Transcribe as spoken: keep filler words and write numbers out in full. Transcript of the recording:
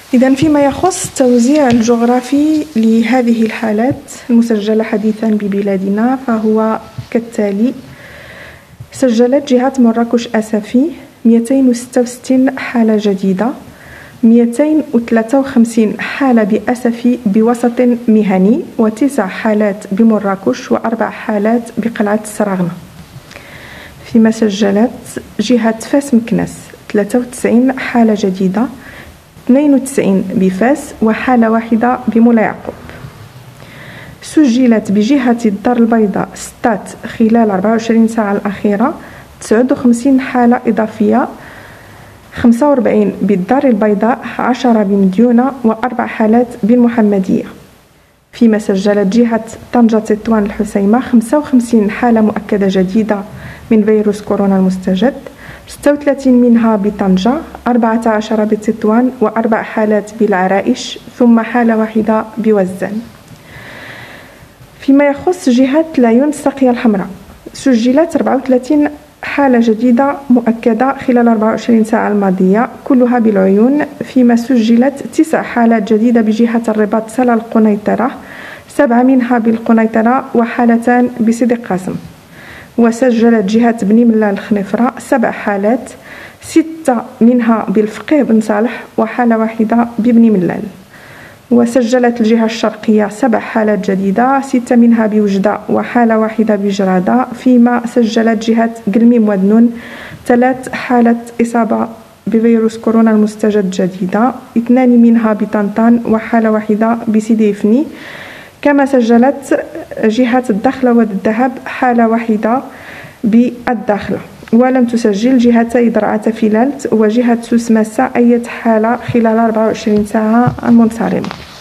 إذن فيما يخص التوزيع الجغرافي لهذه الحالات المسجلة حديثا ببلادنا فهو كالتالي: سجلت جهة مراكش أسفي مئتين وستة وستين حالة جديدة، مئتين وثلاثة وخمسين حالة بأسفي بوسط مهني، وتسع حالات بمراكش، وأربع حالات بقلعة السراغنة. فيما سجلت جهة فاس مكناس ثلاثة وتسعين حالة جديدة، اثنين وتسعين بفاس، وحالة واحدة بمولا يعقوب. سجلت بجهة الدار البيضاء ستات خلال أربع وعشرين ساعة الأخيرة تسعة وخمسين حالة إضافية، خمسة وأربعين بالدار البيضاء، عشرة بمديونة، وأربع حالات بالمحمدية. فيما سجلت جهة طنجة تطوان الحسيمة خمسة وخمسين حالة مؤكدة جديدة من فيروس كورونا المستجد، ستة وثلاثين منها بطنجة، أربعة عشر بتطوان، وأربع حالات بالعرائش، ثم حالة واحدة بوزان. فيما يخص جهة العيون الساقية الحمراء سجلت أربعة وثلاثين حالة جديدة مؤكدة خلال أربع وعشرين ساعة الماضية، كلها بالعيون. فيما سجلت تسع حالات جديدة بجهة الرباط سلا القنيطرة، سبعة منها بالقنيطرة وحالتان بصديق قاسم. وسجلت جهة بني ملال الخنفرة سبع حالات، ستة منها بالفقيه بن صالح، وحالة واحدة ببني ملال. وسجلت الجهة الشرقية سبع حالات جديدة، ستة منها بوجدة وحالة واحدة بجرادة. فيما سجلت جهة قلميم ودنون ثلاث حالات إصابة بفيروس كورونا المستجد جديدة، اثنان منها بطنطان وحالة واحدة بسيدي فني. كما سجلت جهة الدخلة والذهب حالة واحدة بالداخلة، ولم تسجل جهتي درعة فيلالت وجهة سوس ماسة أي حالة خلال أربع وعشرين ساعة المنصرمة.